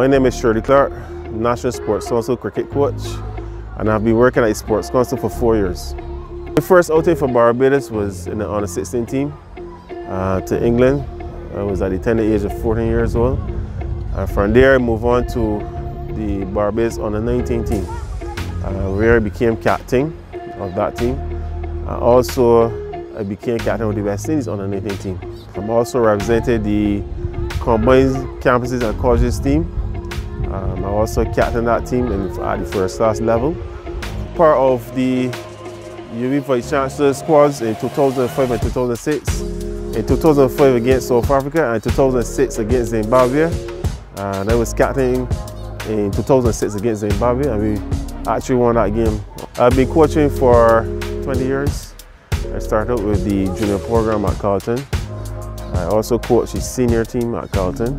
My name is Shirley Clarke, National Sports Council cricket coach, and I've been working at the Sports Council for 4 years. My first outing for Barbados was in the under 16 team to England. I was at the tender age of 14 years old. And from there, I moved on to the Barbados under 19 team, where I became captain of that team. Also, I became captain of the West Indies under 19 team. I'm also represented the combined campuses and colleges team. I also captained that team at the first class level. Part of the UV Vice Chancellor squads in 2005 and 2006. In 2005 against South Africa and 2006 against Zimbabwe. And I was captain in 2006 against Zimbabwe, and we actually won that game. I've been coaching for 20 years. I started out with the junior program at Carlton. I also coached the senior team at Carlton.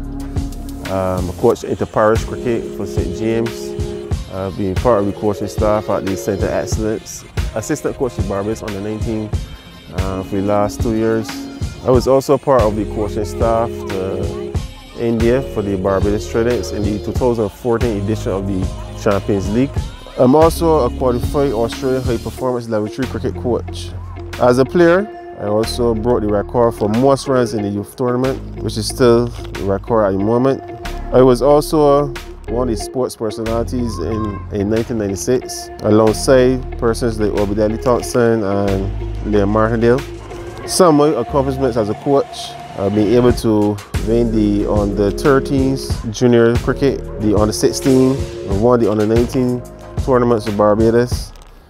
I coached inter-parish cricket for St. James. I've been part of the coaching staff at the Centre of Excellence. Assistant coach at Barbados under 19 for the last 2 years. I was also part of the coaching staff to India for the Barbados Tridents in the 2014 edition of the Champions League. I'm also a qualified Australian high performance level 3 cricket coach. As a player, I also broke the record for most runs in the youth tournament, which is still the record at the moment. I was also one of the sports personalities in 1996, alongside persons like Obadiah Thompson and Liam Martindale. Some of my accomplishments as a coach, I've been able to win the under 13s junior cricket, the under 16, and won the under 19 tournaments in Barbados.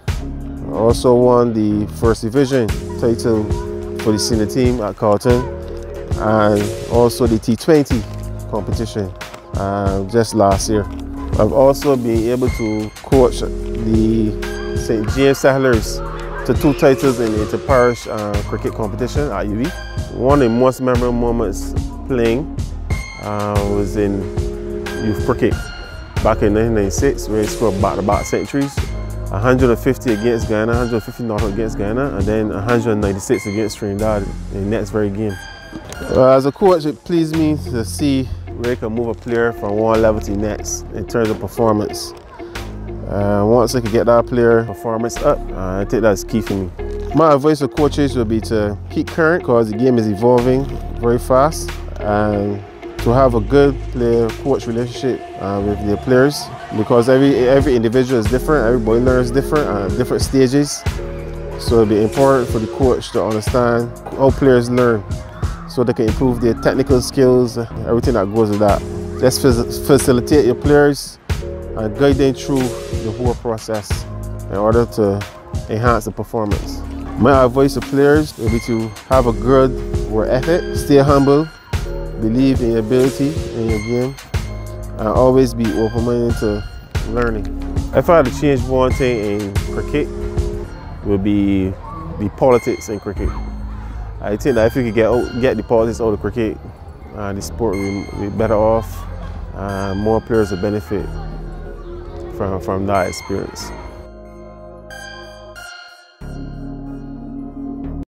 I also won the first division title for the senior team at Carlton, and also the T20 competition just last year. I've also been able to coach the St. James Settlers to 2 titles in the inter-parish cricket competition at UV. One of the most memorable moments playing was in youth cricket back in 1996, where I scored back-to-back centuries. 150 against Ghana, 150 not against Ghana, and then 196 against Trinidad in the next very game. As a coach, it pleased me to see where I can move a player from one level to the next in terms of performance. Once I could get that player performance up, I think that's key for me. My advice to coaches would be to keep current, because the game is evolving very fast, and to have a good player-coach relationship with their players, because every individual is different, everybody learns different at different stages. So it'll be important for the coach to understand how players learn, so they can improve their technical skills, everything that goes with that. Just facilitate your players and guide them through the whole process in order to enhance the performance. My advice to players would be to have a good work ethic, stay humble, believe in your ability in your game, and always be open-minded to learning. If I had to change one thing in cricket, it would be the politics in cricket. I think that if you could get the politics out of cricket, the sport would be better off, and more players would benefit from that experience.